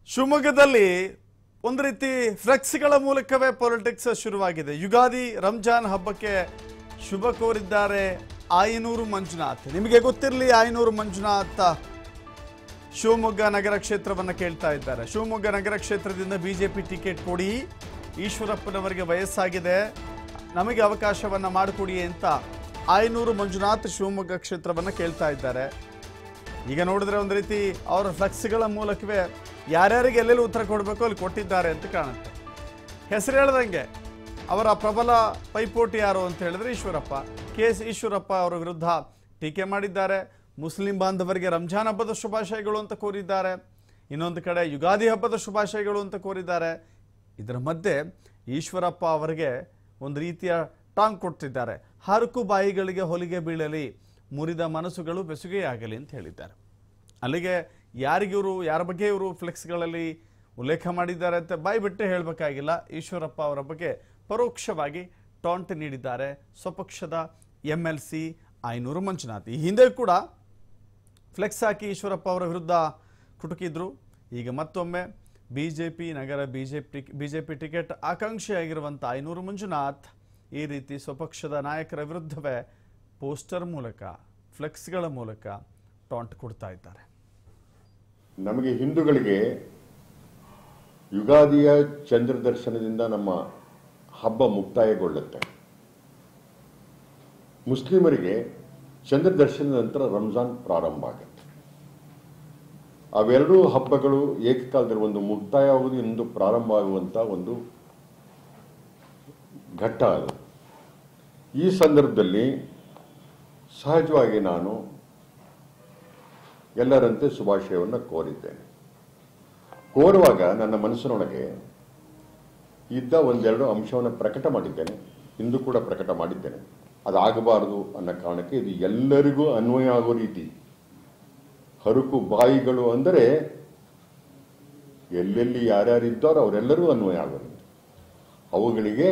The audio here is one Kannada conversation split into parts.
ಶಿವಮೊಗ್ಗದಲ್ಲಿ ಒಂದು ರೀತಿ ಫ್ಲೆಕ್ಸ್ಗಳ ಮೂಲಕವೇ ಪೊಲಿಟಿಕ್ಸ್ ಶುರುವಾಗಿದೆ. ಯುಗಾದಿ ರಂಜಾನ್ ಹಬ್ಬಕ್ಕೆ ಶುಭ ಕೋರಿದ್ದಾರೆ ಆಯನೂರು ಮಂಜುನಾಥ್. ನಿಮಗೆ ಗೊತ್ತಿರಲಿ, ಆಯನೂರು ಮಂಜುನಾಥ್ ಶಿವಮೊಗ್ಗ ನಗರ ಕ್ಷೇತ್ರವನ್ನು ಕೇಳ್ತಾ ಇದ್ದಾರೆ. ಶಿವಮೊಗ್ಗ ನಗರ ಕ್ಷೇತ್ರದಿಂದ ಬಿಜೆಪಿ ಟಿಕೆಟ್ ಕೊಡಿ, ಈಶ್ವರಪ್ಪನವರಿಗೆ ವಯಸ್ಸಾಗಿದೆ, ನಮಗೆ ಅವಕಾಶವನ್ನು ಮಾಡಿಕೊಡಿ ಅಂತ ಆಯನೂರು ಮಂಜುನಾಥ್ ಶಿವಮೊಗ್ಗ ಕ್ಷೇತ್ರವನ್ನು ಕೇಳ್ತಾ ಇದ್ದಾರೆ. ಈಗ ನೋಡಿದ್ರೆ ಒಂದು ರೀತಿ ಅವರ ಫ್ಲೆಕ್ಸ್ಗಳ ಮೂಲಕವೇ ಯಾರ್ಯಾರಿಗೆ ಎಲ್ಲೆಲ್ಲಿ ಉತ್ತರ ಕೊಡಬೇಕು ಅಲ್ಲಿ ಕೊಟ್ಟಿದ್ದಾರೆ ಅಂತ ಕಾಣುತ್ತೆ. ಹೆಸರು ಹೇಳ್ದಂಗೆ ಅವರ ಪ್ರಬಲ ಪೈಪೋಟಿ ಯಾರು ಅಂತ ಹೇಳಿದ್ರೆ ಈಶ್ವರಪ್ಪ. KS ಈಶ್ವರಪ್ಪ ಅವರ ವಿರುದ್ಧ ಟೀಕೆ ಮಾಡಿದ್ದಾರೆ. ಮುಸ್ಲಿಂ ಬಾಂಧವರಿಗೆ ರಂಜಾನ್ ಹಬ್ಬದ ಶುಭಾಶಯಗಳು ಅಂತ ಕೋರಿದ್ದಾರೆ. ಇನ್ನೊಂದು ಕಡೆ ಯುಗಾದಿ ಹಬ್ಬದ ಶುಭಾಶಯಗಳು ಅಂತ ಕೋರಿದ್ದಾರೆ. ಇದರ ಮಧ್ಯೆ ಈಶ್ವರಪ್ಪ ಅವರಿಗೆ ಒಂದು ರೀತಿಯ ಟಾಂಗ್ ಕೊಡ್ತಿದ್ದಾರೆ. ಹರಕು ಬಾಯಿಗಳಿಗೆ ಹೊಲಿಗೆ ಬೀಳಲಿ, ಮುರಿದ ಮನಸ್ಸುಗಳು ಬೆಸುಗೆಯಾಗಲಿ ಅಂತ ಹೇಳಿದ್ದಾರೆ. ಅಲ್ಲಿಗೆ ಯಾರ ಬಗ್ಗೆ ಇವರು ಫ್ಲೆಕ್ಸ್ಗಳಲ್ಲಿ ಉಲ್ಲೇಖ ಮಾಡಿದ್ದಾರೆ ಅಂತ ಬಾಯಿ ಬಿಟ್ಟೆ ಹೇಳಬೇಕಾಗಿಲ್ಲ. ಈಶ್ವರಪ್ಪ ಅವರ ಬಗ್ಗೆ ಪರೋಕ್ಷವಾಗಿ ಟಾಂಟ್ ನೀಡಿದ್ದಾರೆ ಸ್ವಪಕ್ಷದ MLC ಆಯನೂರು ಮಂಜುನಾಥ್. ಈ ಹಿಂದೆ ಕೂಡ ಫ್ಲೆಕ್ಸ್ ಹಾಕಿ ಈಶ್ವರಪ್ಪ ಅವರ ವಿರುದ್ಧ ಕುಟುಕಿದ್ರು. ಈಗ ಮತ್ತೊಮ್ಮೆ ಬಿಜೆಪಿ ಟಿಕೆಟ್ ಆಕಾಂಕ್ಷಿಯಾಗಿರುವಂಥ ಆಯನೂರು ಮಂಜುನಾಥ್ ಈ ರೀತಿ ಸ್ವಪಕ್ಷದ ನಾಯಕರ ವಿರುದ್ಧವೇ ಪೋಸ್ಟರ್ ಮೂಲಕ, ಫ್ಲೆಕ್ಸ್ಗಳ ಮೂಲಕ ಟಾಂಟ್ ಕೊಡ್ತಾ ಇದ್ದಾರೆ. ನಮಗೆ ಹಿಂದೂಗಳಿಗೆ ಯುಗಾದಿಯ ಚಂದ್ರ ದರ್ಶನದಿಂದ ನಮ್ಮ ಹಬ್ಬ ಮುಕ್ತಾಯಗೊಳ್ಳುತ್ತೆ. ಮುಸ್ಲಿಮರಿಗೆ ಚಂದ್ರ ದರ್ಶನದ ನಂತರ ರಂಜಾನ್ ಪ್ರಾರಂಭ ಆಗುತ್ತೆ. ಅವೆರಡೂ ಹಬ್ಬಗಳು ಏಕಕಾಲದಲ್ಲಿ ಒಂದು ಮುಕ್ತಾಯ ಆಗುವುದು, ಇನ್ನೊಂದು ಪ್ರಾರಂಭ ಆಗುವಂಥ ಒಂದು ಘಟ್ಟ ಅದು. ಈ ಸಂದರ್ಭದಲ್ಲಿ ಸಹಜವಾಗಿ ನಾನು ಎಲ್ಲರಂತೆ ಶುಭಾಶಯವನ್ನು ಕೋರಿದ್ದೇನೆ. ಕೋರುವಾಗ ನನ್ನ ಮನಸ್ಸಿನೊಳಗೆ ಇದ್ದ ಒಂದೆರಡು ಅಂಶವನ್ನು ಪ್ರಕಟ ಮಾಡಿದ್ದೇನೆ, ಇಂದು ಕೂಡ ಪ್ರಕಟ ಮಾಡಿದ್ದೇನೆ. ಅದಾಗಬಾರದು ಅನ್ನೋ ಕಾರಣಕ್ಕೆ ಇದು ಎಲ್ಲರಿಗೂ ಅನ್ವಯ ಆಗೋ ರೀತಿ. ಹರಕು ಬಾಯಿಗಳು ಅಂದರೆ ಎಲ್ಲೆಲ್ಲಿ ಯಾರ್ಯಾರಿದ್ದಾರೋ ಅವರೆಲ್ಲರೂ ಅನ್ವಯ ಆಗೋ ರೀತಿ. ಅವುಗಳಿಗೆ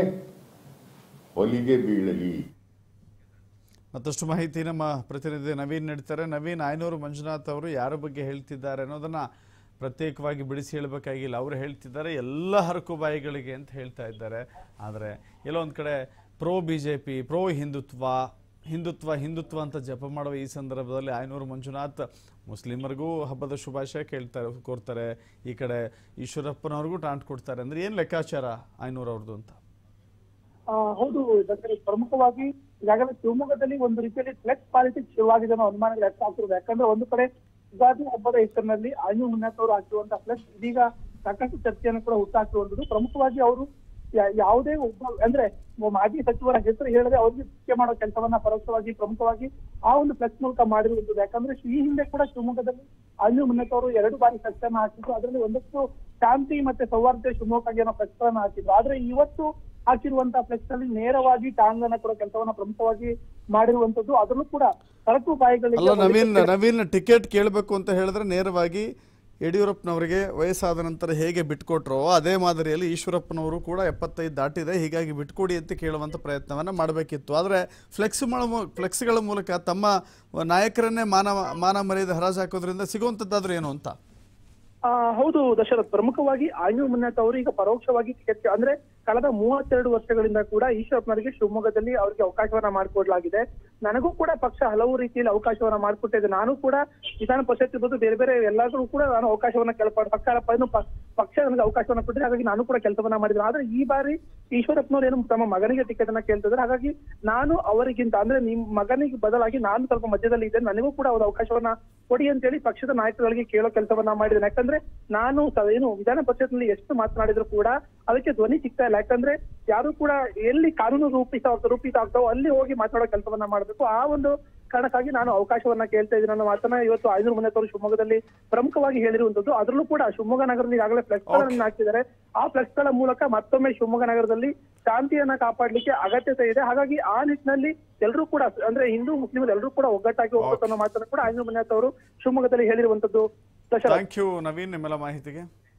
ಹೊಲಿಗೆ ಬೀಳಲಿ. ಮತ್ತಷ್ಟು ಮಾಹಿತಿ ನಮ್ಮ ಪ್ರತಿನಿಧಿ ನವೀನ್ ನೀಡ್ತಾರೆ. ನವೀನ್, ಆಯನೂರು ಮಂಜುನಾಥ್ ಅವರು ಯಾರ ಬಗ್ಗೆ ಹೇಳ್ತಿದ್ದಾರೆ ಅನ್ನೋದನ್ನ ಪ್ರತ್ಯೇಕವಾಗಿ ಬಿಡಿಸಿ ಹೇಳಬೇಕಾಗಿಲ್ಲ. ಅವರು ಹೇಳ್ತಿದ್ದಾರೆ ಎಲ್ಲ ಹರಕು ಬಾಯಿಗಳಿಗೆ ಅಂತ ಹೇಳ್ತಾ ಇದ್ದಾರೆ. ಆದರೆ ಎಲ್ಲೊಂದು ಕಡೆ ಪ್ರೋ BJP, ಪ್ರೋ ಹಿಂದುತ್ವ ಅಂತ ಜಪ ಮಾಡುವ ಈ ಸಂದರ್ಭದಲ್ಲಿ ಆಯನೂರು ಮಂಜುನಾಥ್ ಮುಸ್ಲಿಮರಿಗೂ ಹಬ್ಬದ ಶುಭಾಶಯ ಕೋರ್ತಾರೆ. ಈ ಕಡೆ ಈಶ್ವರಪ್ಪನವ್ರಿಗೂ ಟಾಂಟ್ ಕೊಡ್ತಾರೆ. ಅಂದ್ರೆ ಏನು ಲೆಕ್ಕಾಚಾರ ಆಯನೂರು ಅವ್ರದ್ದು ಅಂತ? ಹೌದು, ಪ್ರಮುಖವಾಗಿ ಈಗಾಗಲೇ ಶಿವಮೊಗ್ಗದಲ್ಲಿ ಒಂದು ರೀತಿಯಲ್ಲಿ ಫ್ಲೆಕ್ಸ್ ಪಾಲಿಟಿಕ್ಸ್ ಶುರುವಾಗಿದೆ ಅನ್ನೋ ಅನುಮಾನಗಳು ವ್ಯಕ್ತ ಆಗ್ತಿರೋದು. ಯಾಕಂದ್ರೆ ಒಂದು ಕಡೆ ಯುಗಾದಿ ಹಬ್ಬದ ಹೆಸರಿನಲ್ಲಿ ಆಯನೂರು ಮಂಜುನಾಥ್ ಅವರು ಹಾಕಿರುವಂತಹ ಫ್ಲೆಕ್ಸ್ ಇದೀಗ ಸಾಕಷ್ಟು ಚರ್ಚೆಯನ್ನು ಕೂಡ ಹುಟ್ಟಾಕಿರುವಂತದ್ದು. ಪ್ರಮುಖವಾಗಿ ಅವರು ಯಾವುದೇ ಒಬ್ಬ ಅಂದ್ರೆ ಮಾಜಿ ಸಚಿವರ ಹೆಸರು ಹೇಳದೆ ಅವ್ರಿಗೆ ಟೀಕೆ ಮಾಡೋ ಕೆಲಸವನ್ನ ಪರೋಕ್ಷವಾಗಿ ಪ್ರಮುಖವಾಗಿ ಆ ಒಂದು ಫ್ಲೆಕ್ಸ್ ಮೂಲಕ ಮಾಡಿರುವಂತದ್ದು. ಯಾಕಂದ್ರೆ ಈ ಹಿಂದೆ ಕೂಡ ಶಿವಮೊಗ್ಗದಲ್ಲಿ ಆಯನೂರು ಮಂಜುನಾಥ್ ಅವರು 2 ಬಾರಿ ಫ್ಲೆಕ್ಸ್ ಅನ್ನ ಹಾಕಿದ್ರು. ಅದರಲ್ಲಿ ಒಂದಷ್ಟು ಶಾಂತಿ ಮತ್ತೆ ಸೌಹಾರ್ದ ಶಿವಮೊಗ್ಗಕ್ಕೆ ಅನ್ನೋ ಫ್ಲೆಕ್ಸ್ ಗಳನ್ನ ಹಾಕಿದ್ರು. ಆದ್ರೆ ಇವತ್ತು ಹಾಕಿರುವಂತಹ ಫ್ಲೆಕ್ಸ್ ಅಲ್ಲಿ ನೇರವಾಗಿ ಟಾಂಗನ್ನ ಕೊಡೋ ಕೆಲಸವನ್ನ ಪ್ರಮುಖವಾಗಿ ಮಾಡಿರುವಂತದ್ದು. ಅದರಲ್ಲೂ ಕೂಡ ಸರಕು ಬಾಯಿಗಳಿಗೆ ನವೀನ್ ಟಿಕೆಟ್ ಕೇಳಬೇಕು ಅಂತ ಹೇಳಿದ್ರೆ ನೇರವಾಗಿ ಯಡಿಯೂರಪ್ಪನವರಿಗೆ ವಯಸ್ಸಾದ ನಂತರ ಹೇಗೆ ಬಿಟ್ಕೊಟ್ರೋ ಅದೇ ಮಾದರಿಯಲ್ಲಿ ಈಶ್ವರಪ್ಪನವರು ಕೂಡ 75 ದಾಟಿದೆ, ಹೀಗಾಗಿ ಬಿಟ್ಕೊಡಿ ಅಂತ ಕೇಳುವಂಥ ಪ್ರಯತ್ನವನ್ನು ಮಾಡಬೇಕಿತ್ತು. ಆದರೆ ಫ್ಲೆಕ್ಸ್ಗಳ ಮೂಲಕ ತಮ್ಮ ನಾಯಕರನ್ನೇ ಮಾನ ಮರ್ಯಾದೆ ಹರಾಜು ಹಾಕೋದ್ರಿಂದ ಸಿಗುವಂಥದ್ದಾದ್ರೂ ಏನು ಅಂತ? ಹೌದು ದಶರಥ್, ಪ್ರಮುಖವಾಗಿ ಆಯನೂರು ಮಂಜುನಾಥ್ ಅವರು ಈಗ ಪರೋಕ್ಷವಾಗಿ ಟಿಕೆಟ್ ಅಂದ್ರೆ ಕಳೆದ 32 ವರ್ಷಗಳಿಂದ ಕೂಡ ಈಶ್ವರಪ್ಪನವರಿಗೆ ಶಿವಮೊಗ್ಗದಲ್ಲಿ ಅವರಿಗೆ ಅವಕಾಶವನ್ನ ಮಾಡಿಕೊಡ್ಲಾಗಿದೆ. ನನಗೂ ಕೂಡ ಪಕ್ಷ ಹಲವು ರೀತಿಯಲ್ಲಿ ಅವಕಾಶವನ್ನ ಮಾಡಿಕೊಟ್ಟಿದೆ. ನಾನು ಕೂಡ ವಿಧಾನ ಪರಿಷತ್ ಇರ್ಬೋದು, ಬೇರೆ ಬೇರೆ ಎಲ್ಲರೂ ಕೂಡ ನಾನು ಅವಕಾಶವನ್ನ ಪಕ್ಷ ನನಗೆ ಅವಕಾಶವನ್ನ ಕೊಟ್ಟಿದೆ. ಹಾಗಾಗಿ ನಾನು ಕೂಡ ಕೆಲಸವನ್ನ ಮಾಡಿದ್ದೇನೆ. ಆದ್ರೆ ಈ ಬಾರಿ ಈಶ್ವರಪ್ಪನವರು ಏನು ತಮ್ಮ ಮಗನಿಗೆ ಟಿಕೆಟ್ ಅನ್ನ ಕೇಳ್ತಿದ್ದಾರೆ. ಹಾಗಾಗಿ ನಾನು ಅವರಿಗಿಂತ ಅಂದ್ರೆ ನಿಮ್ ಮಗನಿಗೆ ಬದಲಾಗಿ ನಾನು ಸ್ವಲ್ಪ ಮಧ್ಯದಲ್ಲಿ ಇದ್ದೇನೆ, ನನಗೂ ಕೂಡ ಅವ್ರ ಅವಕಾಶವನ್ನ ಕೊಡಿ ಅಂತೇಳಿ ಪಕ್ಷದ ನಾಯಕರುಗಳಿಗೆ ಕೇಳೋ ಕೆಲಸವನ್ನ ಮಾಡಿದ್ದೇನೆ. ಯಾಕಂದ್ರೆ ನಾನು ಏನು ವಿಧಾನ ಪರಿಷತ್ನಲ್ಲಿ ಎಷ್ಟು ಮಾತನಾಡಿದ್ರು ಕೂಡ ಅದಕ್ಕೆ ಧ್ವನಿ ಸಿಗ್ತಾ ಇಲ್ಲ. ಯಾಕಂದ್ರೆ ಯಾರು ಕೂಡ ಎಲ್ಲಿ ಕಾನೂನು ರೂಪಿತ ಆಗ್ತಾವೋ ಅಲ್ಲಿ ಹೋಗಿ ಮಾತಾಡೋ ಕೆಲಸವನ್ನ ಮಾಡಬೇಕು. ಆ ಒಂದು ಕಾರಣಕ್ಕಾಗಿ ನಾನು ಅವಕಾಶವನ್ನ ಕೇಳ್ತಾ ಇದ್ದೀನಿ ಅನ್ನೋ ಮಾತನ್ನ ಇವತ್ತು ಆಯನೂರು ಮಂಜುನಾಥ್ ಅವರು ಶಿವಮೊಗ್ಗದಲ್ಲಿ ಪ್ರಮುಖವಾಗಿ ಹೇಳಿರುವಂತದ್ದು. ಅದರಲ್ಲೂ ಕೂಡ ಶಿವಮೊಗ್ಗ ನಗರದಲ್ಲಿ ಈಗಾಗಲೇ ಫ್ಲೆಕ್ಸ್ ಗಳನ್ನ ಹಾಕಿದ್ದಾರೆ. ಆ ಫ್ಲೆಕ್ಸ್ ಗಳ ಮೂಲಕ ಮತ್ತೊಮ್ಮೆ ಶಿವಮೊಗ್ಗ ನಗರದಲ್ಲಿ ಶಾಂತಿಯನ್ನ ಕಾಪಾಡಲಿಕ್ಕೆ ಅಗತ್ಯತೆ ಇದೆ. ಹಾಗಾಗಿ ಆ ನಿಟ್ಟಿನಲ್ಲಿ ಎಲ್ಲರೂ ಕೂಡ ಅಂದ್ರೆ ಹಿಂದೂ ಮುಸ್ಲಿಮರು ಎಲ್ಲರೂ ಕೂಡ ಒಗ್ಗಟ್ಟಾಗಿ ಹೋಗ್ಬೇಕು ಅನ್ನೋ ಮಾತನ್ನು ಕೂಡ ಆಯನೂರು ಮಂಜುನಾಥ್ ಅವರು ಶಿವಮೊಗ್ಗದಲ್ಲಿ ಹೇಳಿರುವಂತದ್ದು. ಥ್ಯಾಂಕ್ ಯು ನವೀನ್, ನಿಮ್ಮೆಲ್ಲ ಮಾಹಿತಿಗೆ.